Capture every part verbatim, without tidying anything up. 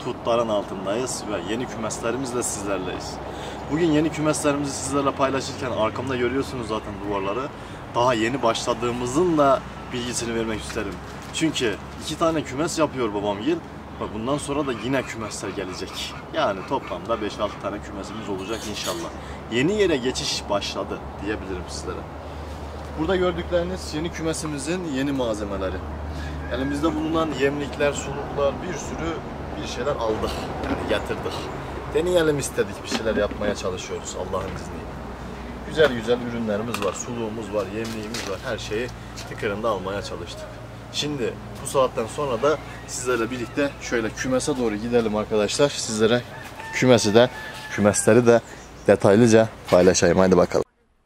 kutların altındayız ve yeni kümeslerimizle sizlerleyiz. Bugün yeni kümeslerimizi sizlerle paylaşırken arkamda görüyorsunuz zaten duvarları. Daha yeni başladığımızın da bilgisini vermek isterim. Çünkü iki tane kümes yapıyor babamgil ve bundan sonra da yine kümesler gelecek. Yani toplamda beş altı tane kümesimiz olacak inşallah. Yeni yere geçiş başladı diyebilirim sizlere. Burada gördükleriniz yeni kümesimizin yeni malzemeleri. Elimizde bulunan yemlikler, suluklar, bir sürü bir şeyler aldık. Yani getirdik. Deneyelim istedik, bir şeyler yapmaya çalışıyoruz Allah'ın izniyle. Güzel güzel ürünlerimiz var, suluğumuz var, yemliğimiz var. Her şeyi tıkırında almaya çalıştık. Şimdi bu saatten sonra da sizlerle birlikte şöyle kümese doğru gidelim arkadaşlar. Sizlere kümesi de, kümesleri de detaylıca paylaşayım. Haydi bakalım.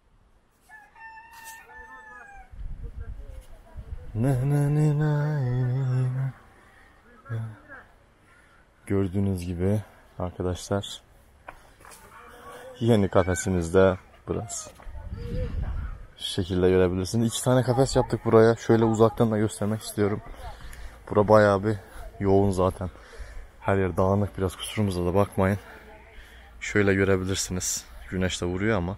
Gördüğünüz gibi arkadaşlar yeni kafesimizde burası. Şu şekilde görebilirsiniz. İki tane kafes yaptık buraya. Şöyle uzaktan da göstermek istiyorum. Bura bayağı bir yoğun zaten. Her yer dağınık, biraz kusurumuza da bakmayın. Şöyle görebilirsiniz. Güneş de vuruyor ama.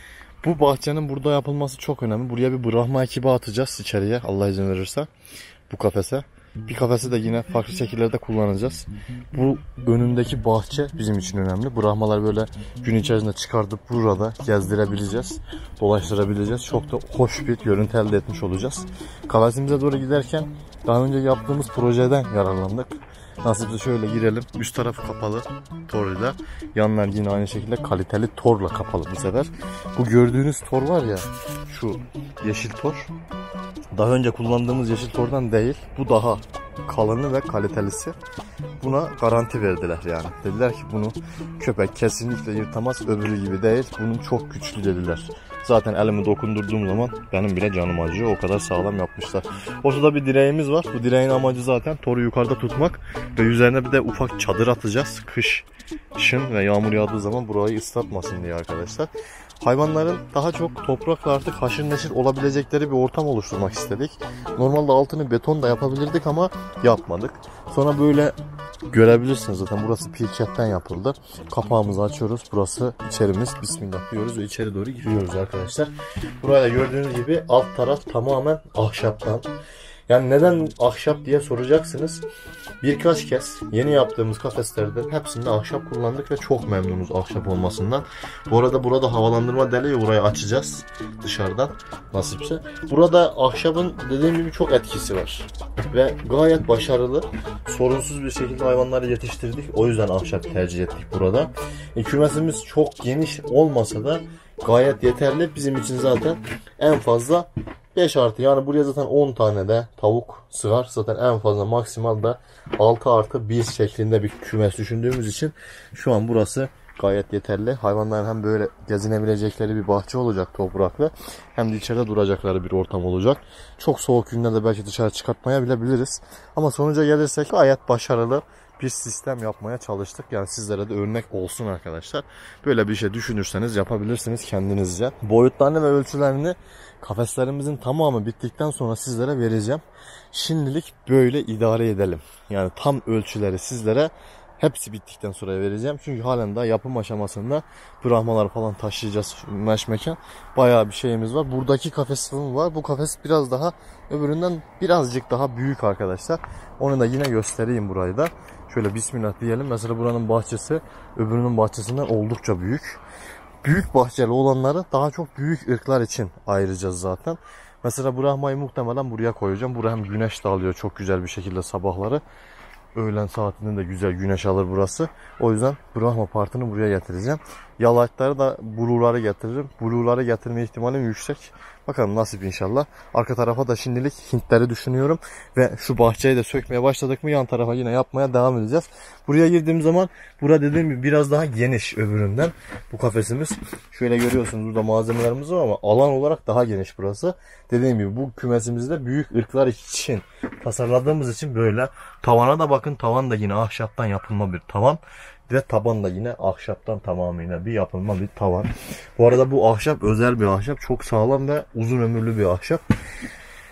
Bu bahçenin burada yapılması çok önemli. Buraya bir bırakma ekibi atacağız içeriye, Allah izin verirse. Bu kafese. Bir kafesi de yine farklı şekillerde kullanacağız. Bu önündeki bahçe bizim için önemli. Bırakmalar böyle gün içerisinde çıkartıp burada gezdirebileceğiz. Dolaştırabileceğiz. Çok da hoş bir görüntü elde etmiş olacağız. Kafesimize doğru giderken daha önce yaptığımız projeden yararlandık. Nasipse şöyle girelim. Üst tarafı kapalı toruyla. Yanlar yine aynı şekilde kaliteli torla kapalı bu sefer. Bu gördüğünüz tor var ya, şu yeşil tor. Daha önce kullandığımız yeşil tordan değil. Bu daha kalını ve kalitelisi. Buna garanti verdiler yani. Dediler ki bunu köpek kesinlikle yırtamaz, öbürü gibi değil. Bunun çok güçlü dediler. Zaten elimi dokundurduğum zaman benim bile canım acıyor. O kadar sağlam yapmışlar. Ortada bir direğimiz var. Bu direğin amacı zaten toru yukarıda tutmak. Ve üzerine bir de ufak çadır atacağız. Kış, kışın ve yağmur yağdığı zaman burayı ıslatmasın diye arkadaşlar. Hayvanların daha çok toprakla artık haşır neşir olabilecekleri bir ortam oluşturmak istedik. Normalde altını beton da yapabilirdik ama yapmadık. Sonra böyle görebilirsiniz zaten burası pirketten yapıldı. Kapağımızı açıyoruz. Burası içerimiz. Bismillah diyoruz ve içeri doğru giriyoruz arkadaşlar. Burada gördüğünüz gibi alt taraf tamamen ahşaptan. Yani neden ahşap diye soracaksınız. Birkaç kez yeni yaptığımız kafeslerden hepsinde ahşap kullandık ve çok memnunuz ahşap olmasından. Bu arada burada havalandırma deliği, burayı açacağız dışarıdan nasipse. Burada ahşabın dediğim gibi çok etkisi var. Ve gayet başarılı, sorunsuz bir şekilde hayvanları yetiştirdik. O yüzden ahşap tercih ettik burada. E, kümesimiz çok geniş olmasa da gayet yeterli. Bizim için zaten en fazla beş artı, yani buraya zaten on tane de tavuk sığar. Zaten en fazla maksimal da altı artı bir şeklinde bir kümes düşündüğümüz için şu an burası gayet yeterli. Hayvanların hem böyle gezinebilecekleri bir bahçe olacak topraklı, hem de içeride duracakları bir ortam olacak. Çok soğuk günlerde belki dışarı çıkartmayabiliriz. Ama sonuca gelirsek gayet başarılı bir sistem yapmaya çalıştık. Yani sizlere de örnek olsun arkadaşlar. Böyle bir şey düşünürseniz yapabilirsiniz kendinizce. Boyutlarını ve ölçülerini kafeslerimizin tamamı bittikten sonra sizlere vereceğim. Şimdilik böyle idare edelim. Yani tam ölçüleri sizlere hepsi bittikten sonra vereceğim. Çünkü halen daha yapım aşamasında bırakmalar falan taşıyacağız meş mekan. Bayağı bir şeyimiz var. Buradaki kafesim var. Bu kafes biraz daha öbüründen birazcık daha büyük arkadaşlar. Onu da yine göstereyim burayı da. Şöyle bismillah diyelim. Mesela buranın bahçesi öbürünün bahçesinden oldukça büyük. Büyük bahçeli olanları daha çok büyük ırklar için ayıracağız zaten. Mesela bırakmayı muhtemelen buraya koyacağım. Buraya hem güneş de alıyor çok güzel bir şekilde sabahları. Öğlen saatinde de güzel güneş alır burası. O yüzden Brahma partını buraya getireceğim. Yalakları da bluları getiririm. Bluları getirme ihtimalim yüksek. Bakalım nasip inşallah. Arka tarafa da şimdilik Hintleri düşünüyorum. Ve şu bahçeyi de sökmeye başladık mı yan tarafa yine yapmaya devam edeceğiz. Buraya girdiğim zaman burada dediğim gibi biraz daha geniş öbüründen bu kafesimiz. Şöyle görüyorsunuz burada malzemelerimiz var ama alan olarak daha geniş burası. Dediğim gibi bu kümesimizde büyük ırklar için tasarladığımız için böyle. Tavana da bakın, tavan da yine ahşaptan yapılma bir tavan. Ve taban da yine ahşaptan tamamıyla bir yapılma bir tavan. Bu arada bu ahşap özel bir ahşap. Çok sağlam ve uzun ömürlü bir ahşap.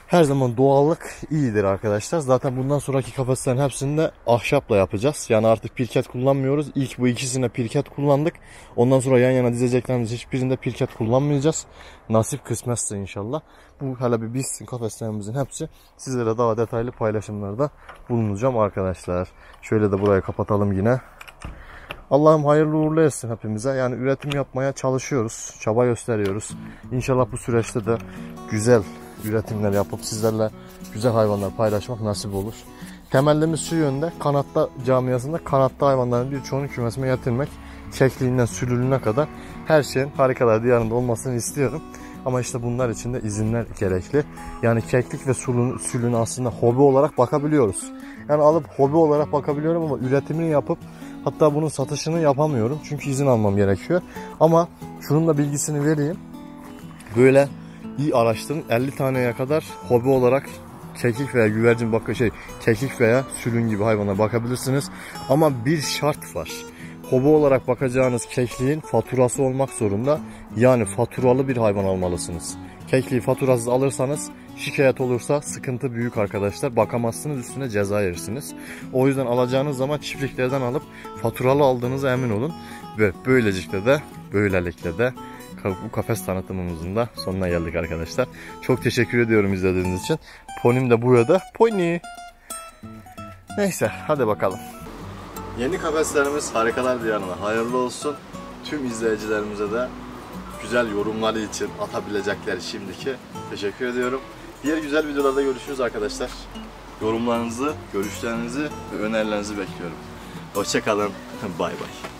Her zaman doğallık iyidir arkadaşlar. Zaten bundan sonraki kafeslerin hepsini de ahşapla yapacağız. Yani artık pirket kullanmıyoruz. İlk bu ikisine pirket kullandık. Ondan sonra yan yana dizeceklerimiz hiçbirinde pirket kullanmayacağız. Nasip kısmetse inşallah. Bu hele bir bitsin, kafeslerimizin hepsi. Sizlere daha detaylı paylaşımlarda bulunacağım arkadaşlar. Şöyle de burayı kapatalım yine. Allah'ım hayırlı uğurlu etsin hepimize. Yani üretim yapmaya çalışıyoruz. Çaba gösteriyoruz. İnşallah bu süreçte de güzel üretimler yapıp sizlerle güzel hayvanlar paylaşmak nasip olur. Temellimiz şu yönde. Kanatta camiasında kanatta hayvanların birçoğunu kümesime getirmek. Kekliğinden sülülüne kadar her şeyin harikalar diyarında olmasını istiyorum. Ama işte bunlar için de izinler gerekli. Yani keklik ve sülün, sülün aslında hobi olarak bakabiliyoruz. Yani alıp hobi olarak bakabiliyorum ama üretimini yapıp hatta bunun satışını yapamıyorum. Çünkü izin almam gerekiyor. Ama şunun da bilgisini vereyim. Böyle iyi araştırın. elli taneye kadar hobi olarak keklik veya güvercin bakı şey keklik veya sülün gibi hayvana bakabilirsiniz. Ama bir şart var. Hobi olarak bakacağınız kekliğin faturası olmak zorunda. Yani faturalı bir hayvan almalısınız. Kekliği faturasız alırsanız şikayet olursa sıkıntı büyük arkadaşlar. Bakamazsınız, üstüne ceza yersiniz. O yüzden alacağınız zaman çiftliklerden alıp faturalı aldığınıza emin olun. Ve böylelikle de böylelikle de bu kafes tanıtımımızın da sonuna geldik arkadaşlar. Çok teşekkür ediyorum izlediğiniz için. Ponim de burada. Pony. Neyse hadi bakalım. Yeni kafeslerimiz Harikalar Diyarı'na hayırlı olsun. Tüm izleyicilerimize de güzel yorumları için atabilecekleri şimdiki teşekkür ediyorum. Diğer güzel videolarda görüşürüz arkadaşlar. Yorumlarınızı, görüşlerinizi ve önerilerinizi bekliyorum. Hoşça kalın. Bay bay.